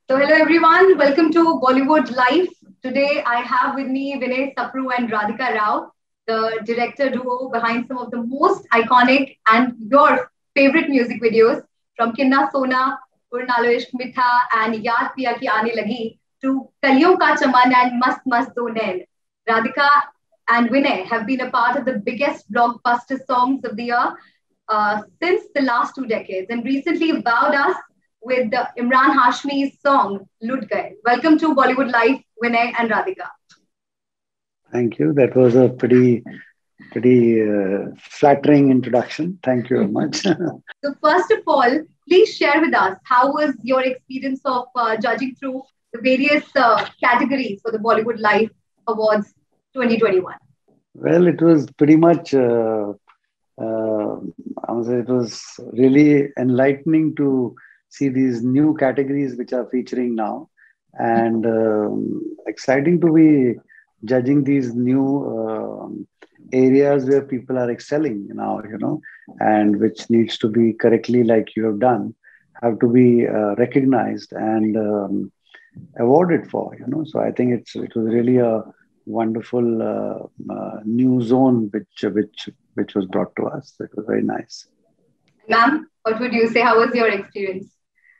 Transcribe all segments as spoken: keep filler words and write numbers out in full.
So hello everyone, welcome to Bollywood Life. Today I have with me Vinay Sapru and Radhika Rao, the director duo behind some of the most iconic and your favorite music videos from Kinna Sona, Urnalo Ishq Mitha and Yaad Piya Ki Aane Lagi to Kaliyon Ka Chaman and Mast Mast Do Nain. Radhika and Vinay have been a part of the biggest blockbuster songs of the year uh, since the last two decades and recently wowed us with the Imran Hashmi's song Lut Gaye. Welcome to Bollywood Live, Vinay and Radhika. Thank you. That was a pretty, pretty uh, flattering introduction. Thank you very much. So first of all, please share with us how was your experience of uh, judging through the various uh, categories for the Bollywood Live Awards twenty twenty-one? Well, it was pretty much, uh, uh, I would say it was really enlightening to see these new categories which are featuring now, and um, exciting to be judging these new um areas where people are excelling now, you know, and which needs to be correctly, like you have done, have to be uh, recognized and um, awarded for, you know. So I think it's it was really a wonderful uh, uh, new zone which which which was brought to us. It was very nice. Ma'am, what would you say? How was your experience?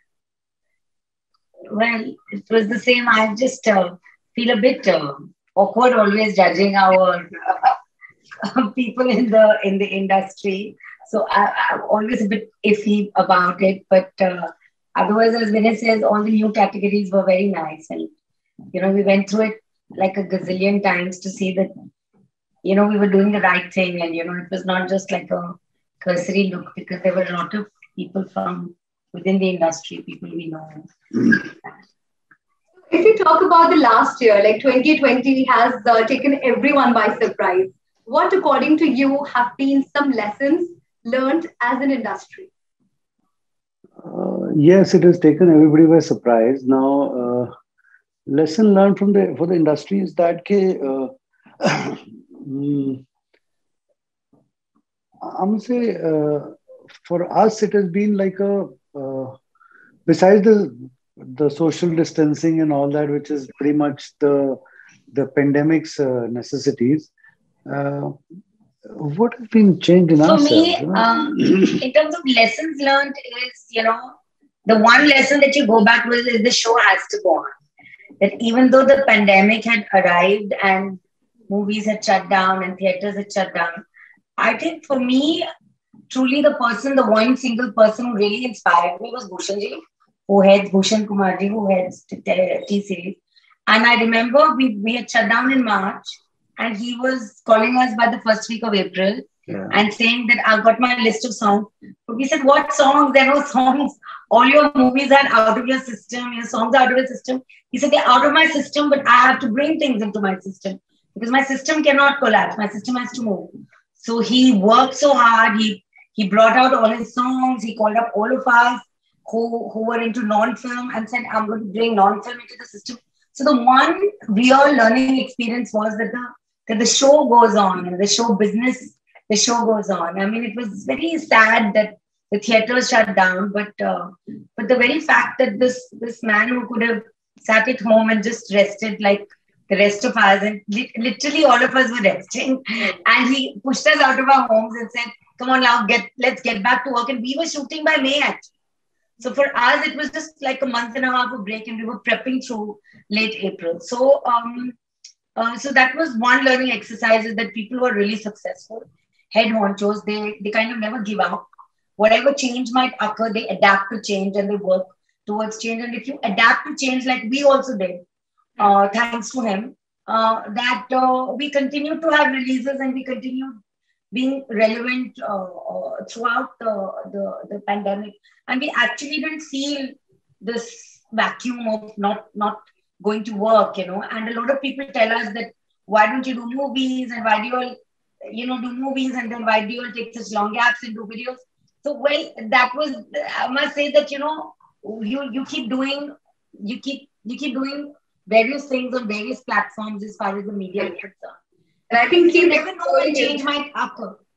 Well, it was the same. I just uh, feel a bit uh, awkward always judging our uh, people in the in the industry. So I, I'm always a bit iffy about it. But uh, otherwise, as Vinay says, all the new categories were very nice, and you know we went through it like a gazillion times to see that you know we were doing the right thing, and you know it was not just like a cursory look, because there were a lot of people from within the industry, people we know. If you talk about the last year, like twenty twenty has uh, taken everyone by surprise. What, according to you, have been some lessons learned as an industry? Uh, yes, it has taken everybody by surprise. Now, uh, lesson learned from the for the industry is that ke, uh, mm, I'm gonna say uh, for us it has been like a uh, besides the the social distancing and all that, which is pretty much the the pandemic's uh, necessities. Uh, what has been changed in For ourselves? me, You know? um, in terms of lessons learned, is you know the one lesson that you go back with is the show has to go on. That even though the pandemic had arrived and movies had shut down and theaters had shut down, I think for me, truly the person, the one single person who really inspired me was Bhushan ji, who heads Bhushan Kumar ji, who heads T-Series. And I remember we, we had shut down in March, and he was calling us by the first week of April yeah. and saying that I've got my list of songs. But we said, what songs? There are no songs. All your movies are out of your system. Your songs are out of your system. He said, they're out of my system, but I have to bring things into my system because my system cannot collapse. My system has to move. So he worked so hard. He he brought out all his songs. He called up all of us who, who were into non-film and said, I'm going to bring non-film into the system. So the one real learning experience was that the, that the show goes on and the show business, the show goes on. I mean, it was very sad that the theaters shut down, but uh, but the very fact that this, this man who could have sat at home and just rested like the rest of us, and li- literally all of us were resting, and he pushed us out of our homes and said, come on now, get let's get back to work. And we were shooting by May actually. So for us, it was just like a month and a half of break, and we were prepping through late April. So um, uh, so that was one learning exercise, is that people who are really successful, head honchos, they, they kind of never give up. Whatever change might occur, they adapt to change and they work towards change. And if you adapt to change like we also did, uh, thanks to him, uh, that uh, we continue to have releases and we continue being relevant uh, uh, throughout the, the, the pandemic. And we actually didn't feel this vacuum of not, not going to work, you know. And a lot of people tell us that, why don't you do movies, and why do you all, you know, do movies, and then why do you all take such long gaps and do videos? So, well, that was, I must say that, you know, you, you keep doing, you keep, you keep doing various things on various platforms as far as the media is concerned. And I think you never know when change might occur.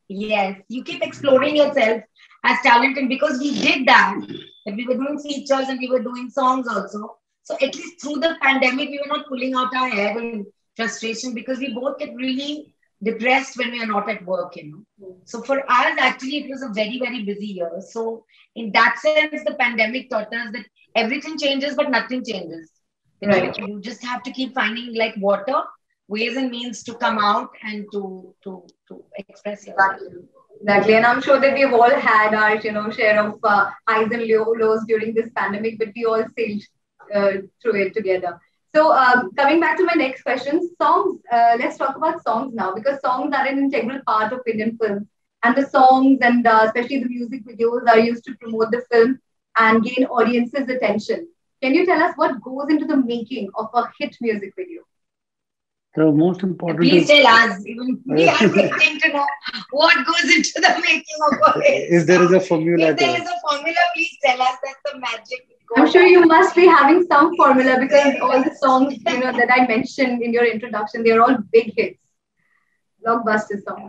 Yes, you keep exploring yourself as talent, and because we did that, that we were doing features and we were doing songs also. So at least through the pandemic, we were not pulling out our hair in frustration because we both get really depressed when we are not at work, you know. So for us, actually, it was a very, very busy year. So in that sense, the pandemic taught us that everything changes, but nothing changes. That Right. you, you just have to keep finding like water, ways and means to come out and to to to express yourself. Exactly. Exactly. And I'm sure that we've all had our, you know, share of uh, highs and low, lows during this pandemic, but we all sailed uh, through it together. So um, coming back to my next question, songs. Uh, let's talk about songs now because songs are an integral part of Indian films, and the songs and uh, especially the music videos are used to promote the film and gain audiences' attention. Can you tell us what goes into the making of a hit music video? The most And important please is tell us, even we are waiting to know what goes into the making of a hit if there is song. a formula If to there it. is a formula, please tell us. That's the magic. that I'm goes sure on. you must be having some formula because Very all the much. songs, you know, that I mentioned in your introduction, they're all big hits, blockbuster songs.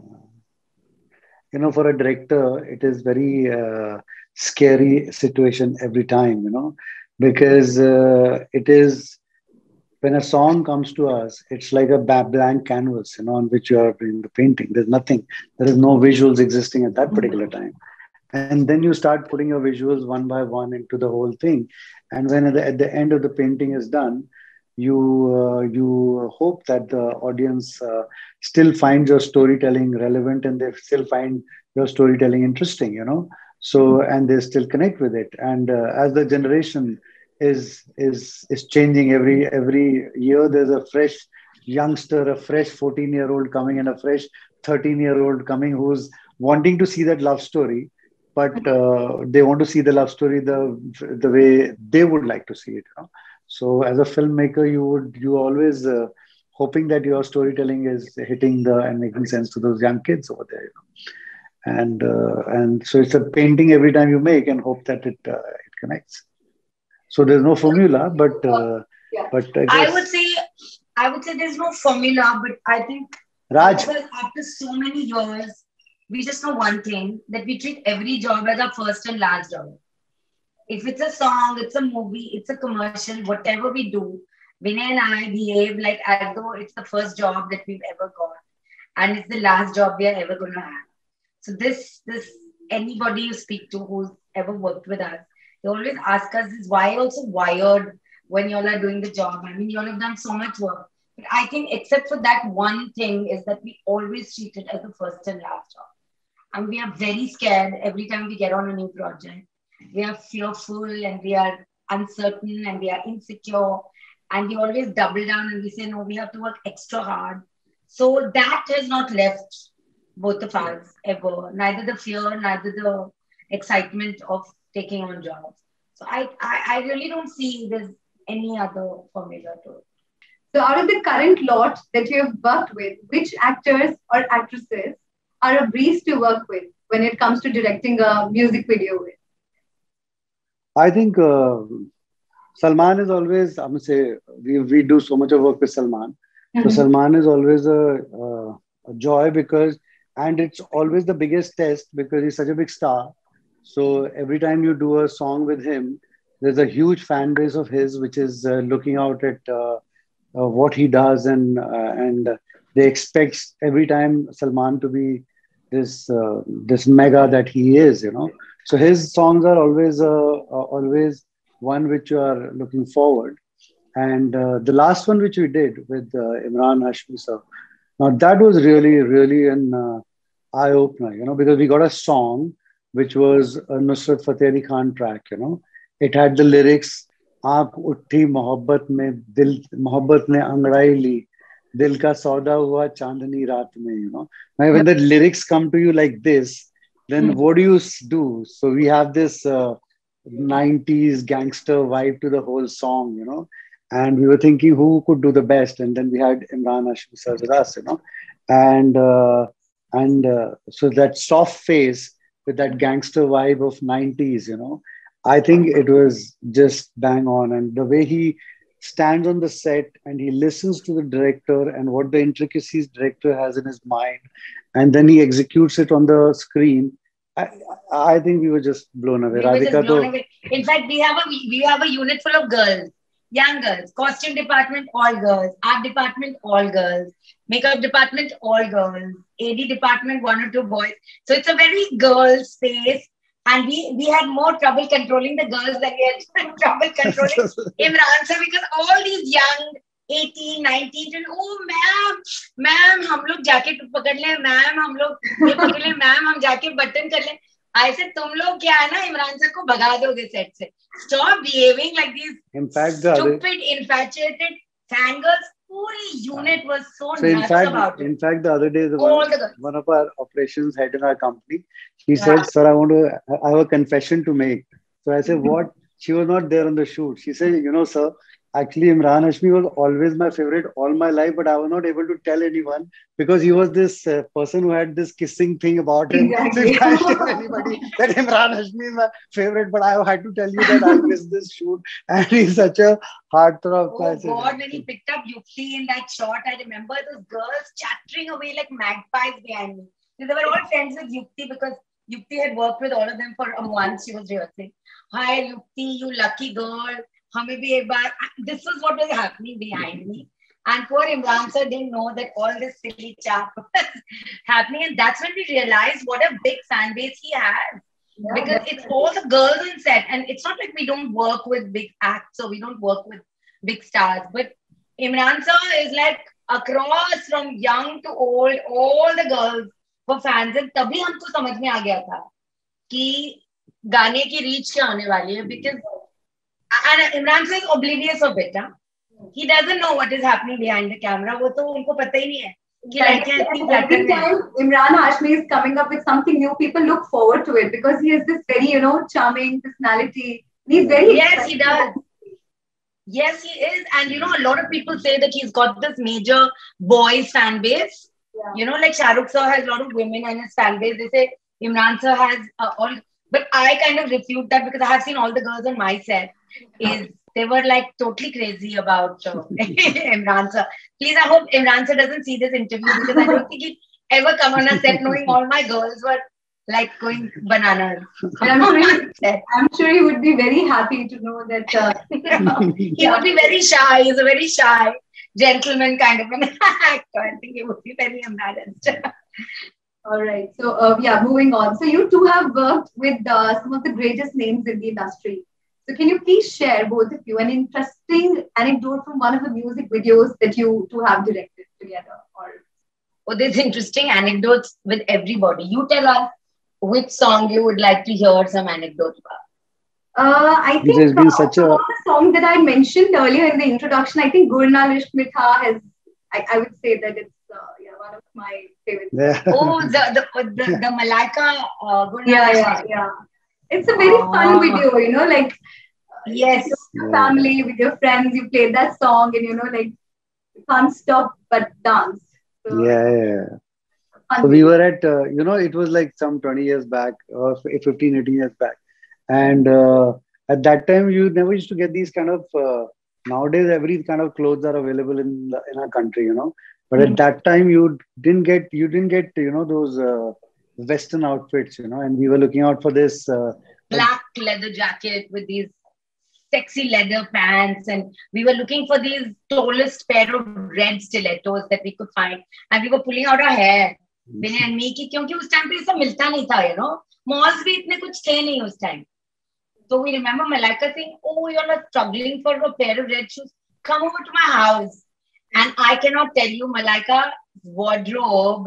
You know, for a director, it is very uh, scary situation every time, you know, because uh, it is when a song comes to us, it's like a ba- blank canvas, you know, on which you are doing the painting. There's nothing, there is no visuals existing at that particular time. And then you start putting your visuals one by one into the whole thing. And when at the, at the end of the painting is done, you uh, you hope that the audience uh, still finds your storytelling relevant and they still find your storytelling interesting, you know. So and they still connect with it. And uh, as the generation is is is changing every every year, there's a fresh youngster, a fresh fourteen year old coming, and a fresh thirteen year old coming who's wanting to see that love story, but uh, they want to see the love story the the way they would like to see it, you know? So as a filmmaker, you would you always uh, hoping that your storytelling is hitting the and making sense to those young kids over there, you know? And uh, and so it's a painting every time you make and hope that it uh, it connects. So there's no formula, but uh, Yeah. but I I would guess say, I would say there's no formula, but I think Raj. because after so many years, we just know one thing that we treat every job as our first and last job. If it's a song, it's a movie, it's a commercial, whatever we do, Vinay and I behave like as though it's the first job that we've ever got, and it's the last job we are ever going to have. So this, this anybody you speak to who's ever worked with us, they always ask us, "Is why also wired when y'all are doing the job? I mean, y'all have done so much work." But I think, except for that one thing, is that we always treat it as the first and last job. And we are very scared every time we get on a new project. We are fearful and we are uncertain and we are insecure. And we always double down and we say, no, we have to work extra hard. So that has not left both of us ever. Neither the fear, neither the excitement of taking on jobs. So I, I, I really don't see there's any other formula to it. So, out of the current lot that you have worked with, which actors or actresses are a breeze to work with when it comes to directing a music video with? I think uh, Salman is always, I'm gonna say, we, we do so much of work with Salman. So Mhm. Salman is always a, uh, a joy because, and it's always the biggest test because he's such a big star. So every time you do a song with him, there's a huge fan base of his which is uh, looking out at uh, uh, what he does, and uh, and they expect every time Salman to be this uh, this mega that he is, you know. So his songs are always uh, uh, always one which you are looking forward. And uh, the last one which we did with uh, Imran Hashmi sir, now that was really really an uh, eye opener, you know, because we got a song which was a Nusrat Fateh Ali Khan track, you know. It had the lyrics, आंख उठी मोहब्बत में दिल मोहब्बत ने अंगड़ाई ली दिल का सौदा हुआ चांदनी रात में, you know. Now when the lyrics come to you like this, then what do you s- do? So we have this uh, nineties gangster vibe to the whole song, you know. And we were thinking who could do the best, and then we had Imran Hashmi sir with us, you know. And uh, and uh, so that soft face with that gangster vibe of nineties, you know, I think it was just bang on. And the way he stands on the set and he listens to the director and what the intricacies director has in his mind, and then he executes it on the screen. I, I think we were just blown away. We were just Radhika, blown though, away. In fact, we have a we have a unit full of girls, young girls. Costume department, all girls. Art department, all girls. Makeup department, all girls. A D department, one or two boys. So it's a very girl space. And we, we had more trouble controlling the girls than we had trouble controlling Imran sir, because all these young eighteen, nineteen, and oh ma'am, ma'am, हम लोग jacket पकड़ ले, ma'am, हम लोग ये पकड़ ले, ma'am, हम jacket button कर ले. I said, तुम लोग क्या है ना इमरान सर को भगा दोगे set से. Stop behaving like these in fact, the stupid, other, infatuated fangirls. Puri unit was so, so in nuts fact, about it. in fact, the other day, the All one, the girls. one of our operations head in our company, she Yeah. said, "Sir, I want to, I have a confession to make." So I said, "What?" She was not there on the shoot. She said, "You know, sir, actually, Imran Hashmi was always my favorite all my life, but I was not able to tell anyone because he was this uh, person who had this kissing thing about him. Exactly. So you can't tell anybody that Imran Hashmi is my favorite, but I had to tell you that I missed this shoot, and he's such a heartthrob." Oh God, when he picked up Yukti in that shot, I remember those girls chattering away like magpies behind me. They were all friends with Yukti because Yukti had worked with all of them for a month. She was rehearsing. Hi, Yukti, you lucky girl. Hame bhi ek baar. This was what was happening behind me. And poor Imran sir didn't know that all this silly chat was happening. And that's when we realized what a big fan base he has. Yeah, because it's all the girls on set, and it's not like we don't work with big acts or we don't work with big stars, but Imran sir is like across from young to old, all the girls were fans. And तभी हमको समझ में आ गया था कि गाने की reach क्या होने वाली है, because and Imran sir is oblivious of it. Huh? He doesn't know what is happening behind the camera. वो तो उनको पता ही नहीं है. Every time Imran Hashmi is coming up with something new, people look forward to it because he has this very, you know, charming personality. He's very yes, he does. Yes, he is. And you know, a lot of people say that he's got this major boys fan base. Yeah. You know, like Shah Rukh sir has a lot of women in his fan base. They say Imran sir has uh, all, but I kind of refute that because I have seen all the girls on my set. Is they were like totally crazy about uh, Imran sir. Please, I hope Imran sir doesn't see this interview because I don't think he'd ever come on a set knowing all my girls were like going bananas. I'm sure, he, I'm sure he would be very happy to know that. Uh, he would be very shy. He's a very shy gentleman kind of an actor. I think he would be very embarrassed. All right. So, uh, yeah, moving on. So, you two have worked with uh, some of the greatest names in the industry. So can you please share, both of you, an interesting anecdote from one of the music videos that you two have directed together? Or oh, there's interesting anecdotes with everybody. You tell us which song you would like to hear some anecdotes about. Uh, I think there's been such a the song that I mentioned earlier in the introduction, I think Gurnal Ishq Mitha has, I, I would say that it's uh, yeah, one of my favorites. Yeah. Oh, the, the, the, the Malaika uh, Gurnal Yeah, yeah, yeah. It's a very fun video, you know, like yes, with your family, with your friends, you played that song and, you know, like you can't stop but dance. So, yeah, yeah. So we were at, uh, you know, it was like some twenty years back or fifteen, eighteen years back. And uh, at that time, you never used to get these kind of, uh, nowadays, every kind of clothes are available in the, in our country, you know. But mm-hmm. at that time, you didn't get, you didn't get, you know, those uh, Western outfits, you know, and we were looking out for this. Uh, black leather jacket with these sexy leather pants, and we were looking for these tallest pair of red stilettos that we could find, and we were pulling out our hair, Vinay and me, ki, kyunki us time pe ye sab milta nahi tha, you know, malls bhi itne kuch the nahi us time. So we remember Malaika saying, oh, you're not struggling for a pair of red shoes, come over to my house. And I cannot tell you, Malaika's wardrobe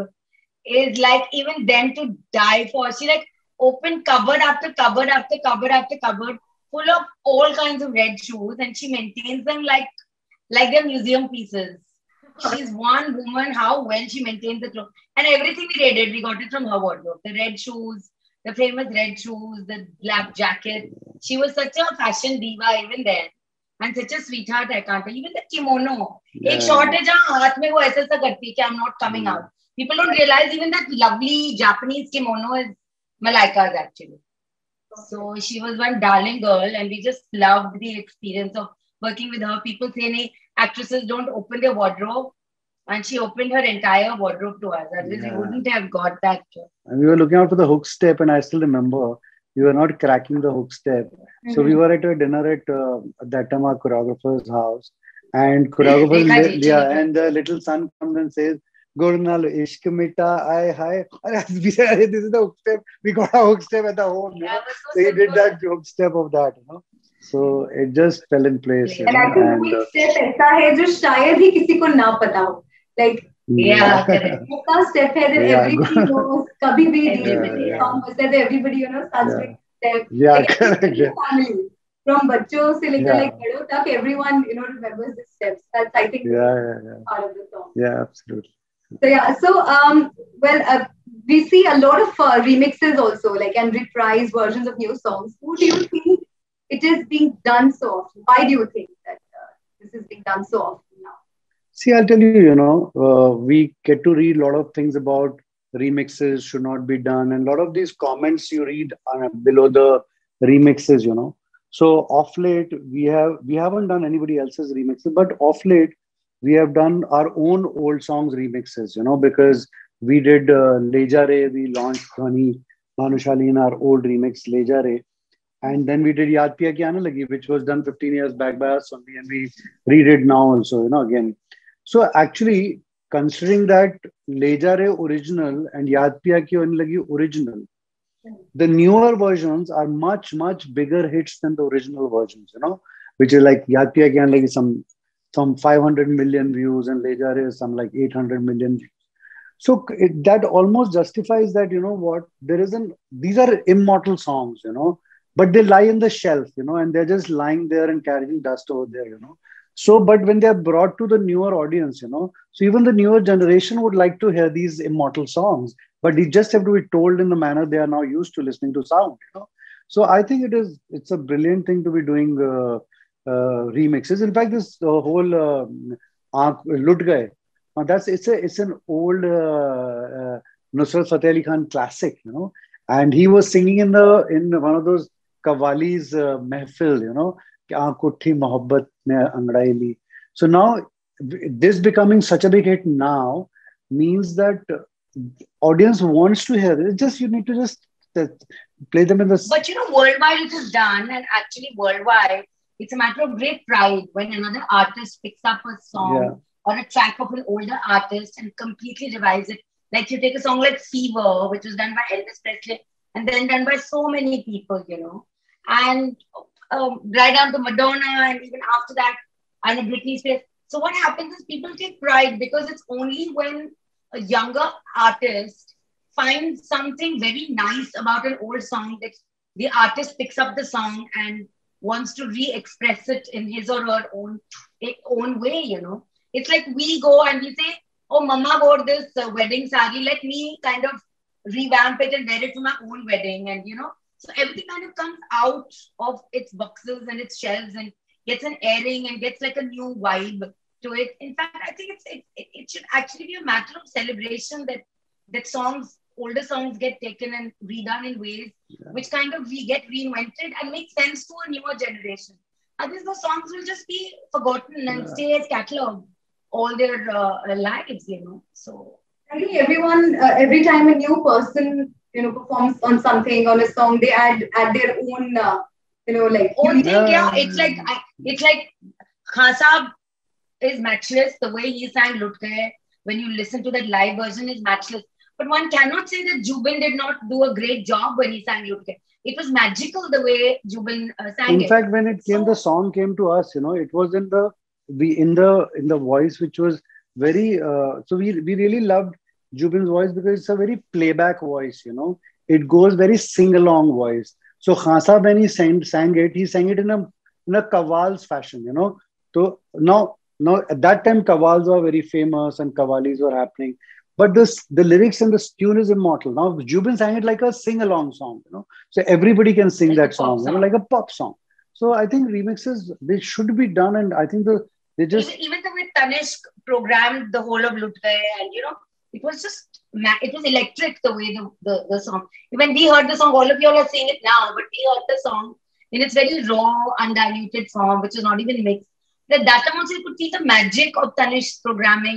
is like even then to die for. She like opened cupboard after cupboard after cupboard after cupboard full of all kinds of red shoes, and she maintains them like like they're museum pieces. She's one woman, how well she maintains the clothes. And everything we raided, we got it from her wardrobe. The red shoes, the famous red shoes, the black jacket. She was such a fashion diva even then. And such a sweetheart, I can't tell. Even the kimono. Yeah. Ek short hai jahan haath mein wo aisa sa karti ki I'm not coming mm. out. People don't realize even that lovely Japanese kimono is Malaika's actually. So she was one darling girl, and we just loved the experience of working with her. People say, nee, actresses don't open their wardrobe. And she opened her entire wardrobe to us. Otherwise, we Yeah. wouldn't have got that. And we were looking out for the hook step, and I still remember we were not cracking the hook step. So we were at a dinner at uh, that time our choreographer's house, and choreographer, Rekha li- ji. yeah, and the little son comes and says, "Gurunal ishq mita, I hi." We said, "This is the hook step. We got a hook step at the home." You know? That was so So he did simple. that hook step of that, you know. So it just fell in place, you And I know. think And वो uh, एक step ऐसा है जो शायद ही किसी को ना पता हो. Like Yeah, correct. ऐसा step है that Yeah, everybody knows. कभी भी Everybody, the yeah. song बजता है तो everybody you know starts yeah, doing step. yeah, Like correct. everybody in Yeah, the family, from बच्चों से लेकर yeah, like बड़ों तक, everyone you know remembers the steps. That's I think the yeah, main yeah, yeah, part of the song. yeah, absolutely. So yeah, so um, well, uh, we see a lot of uh, remixes also, like and reprise versions of new songs. Who do you think it is being done so often? Why do you think that uh, this is being done so often now? See, I'll tell you, you know, uh, we get to read a lot of things about remixes should not be done, and a lot of these comments you read are below the remixes, you know. So off late, we have we haven't done anybody else's remixes, but off late we have done our own old songs remixes, you know, because we did uh, Leja Re, we launched Dhwani Bhanushali in our old remix Leja Re, and then we did Yaad Piya Ki Aane Lagi, which was done fifteen years back by us only, and we redid now also, you know, again. So actually, considering that Leja Re original and Yaad Piya Ki Aane Lagi original, the newer versions are much, much bigger hits than the original versions, you know, which is like Yaad Piya Ki Aane Lagi, some, some five hundred million views, and Leja Re is some like eight hundred million views. So it, that almost justifies that, you know what, there isn't, these are immortal songs, you know, but they lie in the shelf, you know, and they're just lying there and carrying dust over there, you know. So, but when they're brought to the newer audience, you know, so even the newer generation would like to hear these immortal songs, but they just have to be told in the manner they are now used to listening to sound, you know. So I think it is, it's a brilliant thing to be doing uh, uh, remixes. In fact, this uh, whole uh, Aankh Lut Gaye, now that's it's a it's an old uh, uh, Nusrat Fateh Ali Khan classic, you know, and he was singing in the in one of those Qawwali's uh, mehfil, you know, कि आँख उठी मोहब्बत ने अंगड़ाई ली. So now this becoming such a big hit now means that audience wants to hear it. It's just you need to just uh, play them in the. But you know, worldwide it is done, and actually worldwide it's a matter of great pride when another artist picks up a song Yeah. or a track of an older artist and completely revives it. Like you take a song like Fever, which was done by Elvis Presley and then done by so many people, you know, and um, right down to Madonna, and even after that, and Britney Spears. So what happens is people take pride because it's only when a younger artist finds something very nice about an old song that the artist picks up the song and wants to re-express it in his or her own own way, you know. It's like we go and we say, oh, Mama wore this uh, wedding sari, let me kind of revamp it and wear it for my own wedding. And, you know, so everything kind of comes out of its boxes and its shelves and gets an airing and gets like a new vibe to it. In fact, I think it's it, it, it should actually be a matter of celebration that that songs, older songs get taken and redone in ways yeah. which kind of we get reinvented and make sense to a newer generation. Otherwise, the songs will just be forgotten and yeah. stay as catalog all their uh, lives, you know. So I think everyone, uh, every time a new person, you know, performs on something, on a song, they add add their own, uh, you know, like own thing. Yeah, yeah. It's like I, it's like Khan Saab is matchless. The way he sang Lut Gaye, when you listen to that live version, is matchless. But one cannot say that Jubin did not do a great job when he sang Lut Gaye. It was magical the way Jubin uh, sang in it. In fact, when it came, so, the song came to us, you know, it was in the we in the in the voice which was very. Uh, so we we really loved Jubin's voice because it's a very playback voice, you know. It goes very sing along voice. So Khan Saab, when he sang, sang it, he sang it in a in a Qawwal's fashion, you know. So now now at that time Qawwals were very famous and Qawwalis were happening. But this, the lyrics and the tune is immortal. Now, Jubin sang it like a sing-along song, you know. So everybody can sing like that song, song, you know, like a pop song. So I think remixes, they should be done. And I think the they just... Even, even the way Tanishq programmed the whole of Lut Gaye, and, you know, it was just, it was electric the way the, the, the song. When we heard the song, all of you all are saying it now, but we heard the song in its very raw, undiluted form, which was not even mixed. At that time also you could see the magic of Tanishq's programming,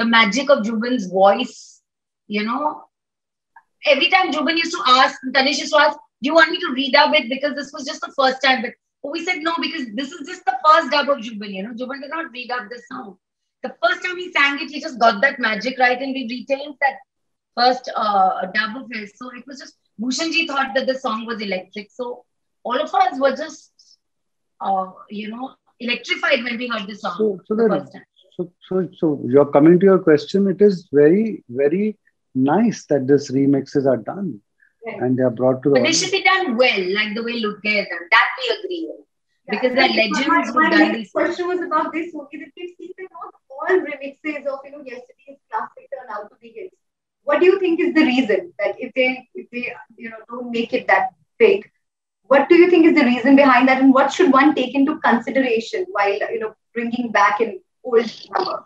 the magic of Juban's voice, you know. Every time Juban used to ask, Tanish used to ask, do you want me to redub it? Because this was just the first time. But we said no, because this is just the first dub of Juban, you know. Juban did not redub this song. The first time he sang it, he just got that magic right, and we retained that first uh, dub of his. So it was just, Bhushanji thought that the song was electric. So all of us were just, uh, you know, electrified when we heard the song so, so the that, first time. So, so, so you're coming to your question. It is very, very nice that these remixes are done, right, and they are brought to the But audience. They should be done well, like the way Lut Gaya is done. That we agree with. Yeah, because they're legends who my, my done next these question was about this movie, that we've seen that not all remixes of, you know, yesterday's classic turn out to be hits. What do you think is the reason that if they, if they, you know, don't make it that big? What do you think is the reason behind that, and what should one take into consideration while, you know, bringing back an old number?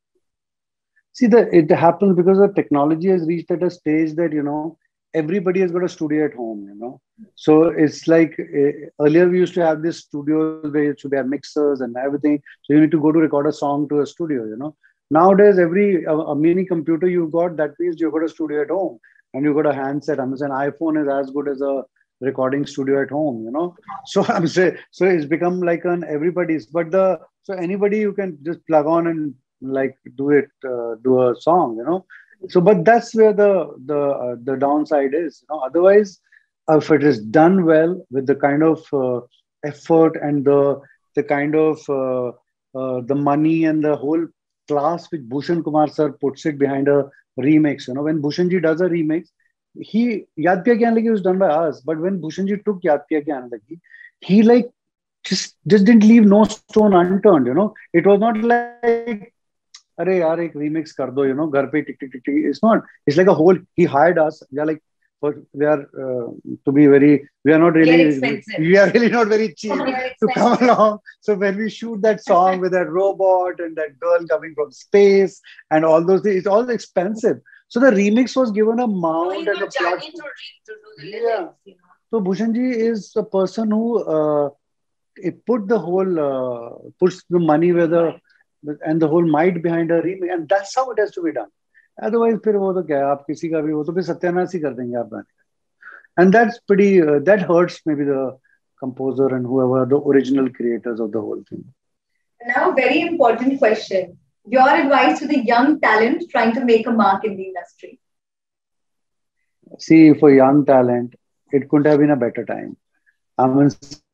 See, the, it happens because the technology has reached at a stage that, you know, everybody has got a studio at home, you know. So it's like uh, earlier we used to have this studios where you should have mixers and everything. So you need to go to record a song to a studio, you know. Nowadays, every a, a mini computer you've got, that means you've got a studio at home and you've got a handset. I'm saying iPhone is as good as a recording studio at home, you know. So I'm saying, so it's become like an everybody's, but the, so anybody you can just plug on and like do it, uh, do a song, you know. So, but that's where the the uh, the downside is. You know? Otherwise, uh, if it is done well with the kind of uh, effort and the the kind of uh, uh, the money and the whole class which Bhushan Kumar sir puts it behind a remix, you know, when Bhushanji does a remix, he Yaad Piya Kya Lagi was done by us, but when Bhushanji took Yaad Piya Kya Lagi, he like just just didn't leave no stone unturned. You know, it was not like, अरे यार एक remix कर दो, you know, घर पे टिक टिक टिक टिक. It's not. It's like a whole. He hired us. We are like, but we are uh, to be very. We are not really. We are really not very cheap to come along. So when we shoot that song with that robot and that girl coming from space and all those things, it's all expensive. So the remix was given a mount and a plot. To, to do the lyrics, yeah. You know? So Bhushanji is a person who uh, put the whole uh, puts the money where the and the whole might behind a remake, and that's how it has to be done. Otherwise, फिर वो तो क्या है, आप किसी का भी वो तो फिर सत्यानाश ही कर देंगे आप गाने का. And that's pretty. Uh, that hurts maybe the composer and whoever the original creators of the whole thing. Now, a very important question: your advice to the young talent trying to make a mark in the industry. See, for young talent, it couldn't have been a better time. I mean,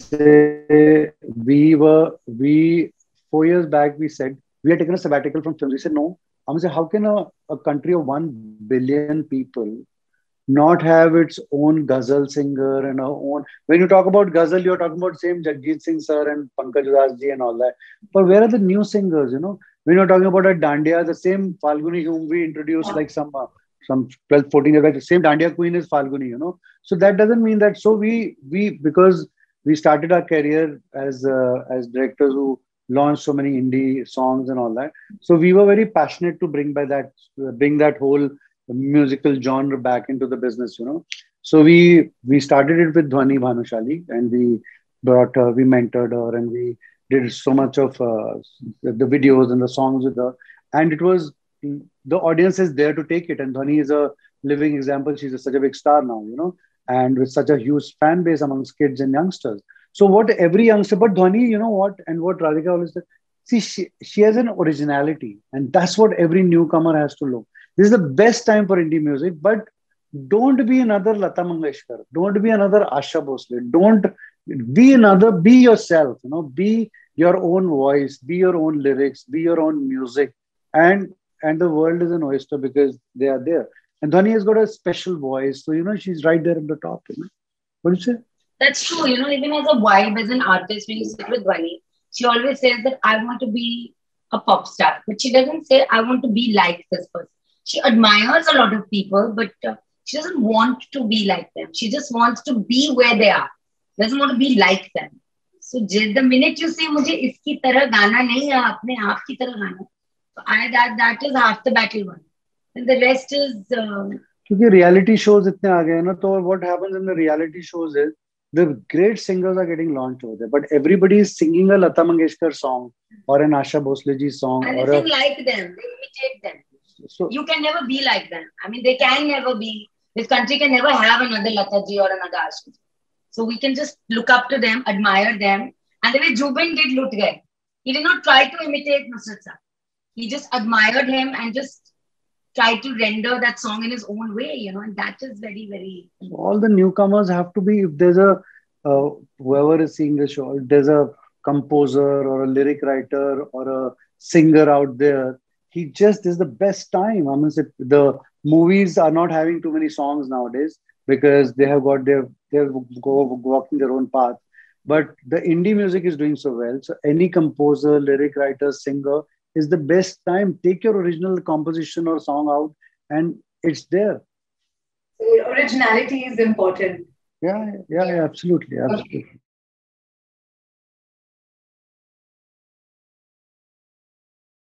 say we were we. Four years back, we said, we had taken a sabbatical from films. We said, no. I mean, how can a, a country of one billion people not have its own ghazal singer and our own... When you talk about ghazal, you're talking about same Jagjit Singh sir and Pankaj Udhas ji and all that. But where are the new singers, you know? When you're talking about a Dandiya, the same Falguni whom we introduced like some uh, some twelve, fourteen years back, the same Dandiya queen is Falguni, you know? So that doesn't mean that... So we, we because we started our career as, uh, as directors who launched so many indie songs and all that. So we were very passionate to bring by that, bring that whole musical genre back into the business, you know. So we we started it with Dhwani Bhanushali, and we brought her, we mentored her, and we did so much of uh, the videos and the songs with her. And it was, the audience is there to take it. And Dhwani is a living example. She's a, such a big star now, you know, and with such a huge fan base amongst kids and youngsters. So what every youngster, but Dhwani, you know what, and what Radhika always said, see, she, she has an originality, and that's what every newcomer has to look. This is the best time for indie music, but don't be another Lata Mangeshkar. Don't be another Asha Bhosle. Don't be another, be yourself, you know, be your own voice, be your own lyrics, be your own music. And, and the world is an oyster because they are there. And Dhwani has got a special voice. So, you know, she's right there at the top. You know? What do you say? That's true. You know, even as a vibe, as an artist, when you sit with Dhwani, she always says that I want to be a pop star. But she doesn't say, I want to be like this person. She admires a lot of people, but uh, she doesn't want to be like them. She just wants to be where they are. Doesn't want to be like them. So the minute you say, "Mujhe iski tarah gana nahi hai, apne aap ki tarah gana," so I that that is half the battle won, and the rest is. Uh, Because reality shows itne aa gaye na, so what happens in the reality shows is the great singers are getting launched over there, but everybody is singing a Lata Mangeshkar song or an Asha Bhosle ji song, and or they sing a, like them, they imitate them. So you can never be like them. I mean, they can never be. This country can never have another Lataji or another Ashish. So we can just look up to them, admire them. And the way Jubin did Lut Gaye, he did not try to imitate Nusrat Sir. He just admired him and just tried to render that song in his own way, you know, and that is very, very important. All the newcomers have to be, if there's a, uh, whoever is seeing the show, if there's a composer or a lyric writer or a singer out there, he just is the best time. I mean, the movies are not having too many songs nowadays because they have got their, they're go, walking their own path. But the indie music is doing so well. So any composer, lyric writer, singer is the best time. Take your original composition or song out and it's there. So originality is important. Yeah, yeah, yeah, absolutely, absolutely.